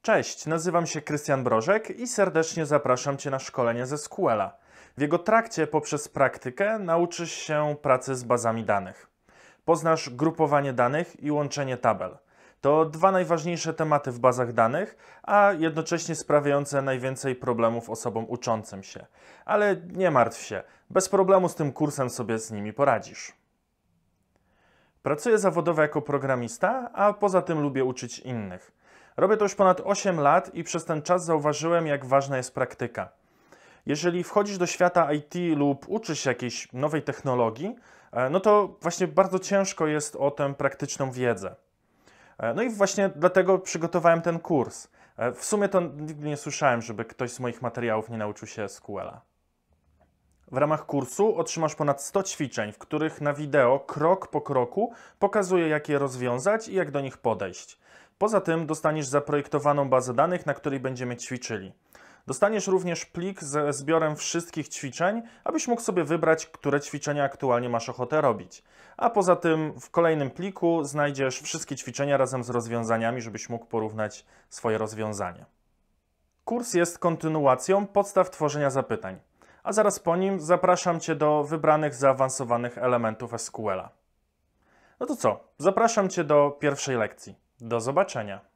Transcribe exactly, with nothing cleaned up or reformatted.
Cześć, nazywam się Krystian Brożek i serdecznie zapraszam Cię na szkolenie ze S Q L-a. W jego trakcie poprzez praktykę nauczysz się pracy z bazami danych. Poznasz grupowanie danych i łączenie tabel. To dwa najważniejsze tematy w bazach danych, a jednocześnie sprawiające najwięcej problemów osobom uczącym się. Ale nie martw się, bez problemu z tym kursem sobie z nimi poradzisz. Pracuję zawodowo jako programista, a poza tym lubię uczyć innych. Robię to już ponad osiem lat i przez ten czas zauważyłem, jak ważna jest praktyka. Jeżeli wchodzisz do świata I T lub uczysz się jakiejś nowej technologii, no to właśnie bardzo ciężko jest o tę praktyczną wiedzę. No i właśnie dlatego przygotowałem ten kurs. W sumie to nigdy nie słyszałem, żeby ktoś z moich materiałów nie nauczył się S Q L-a. W ramach kursu otrzymasz ponad sto ćwiczeń, w których na wideo krok po kroku pokazuję, jak je rozwiązać i jak do nich podejść. Poza tym dostaniesz zaprojektowaną bazę danych, na której będziemy ćwiczyli. Dostaniesz również plik ze zbiorem wszystkich ćwiczeń, abyś mógł sobie wybrać, które ćwiczenia aktualnie masz ochotę robić. A poza tym w kolejnym pliku znajdziesz wszystkie ćwiczenia razem z rozwiązaniami, żebyś mógł porównać swoje rozwiązanie. Kurs jest kontynuacją podstaw tworzenia zapytań, a zaraz po nim zapraszam Cię do wybranych zaawansowanych elementów S Q L-a. No to co? Zapraszam Cię do pierwszej lekcji. Do zobaczenia.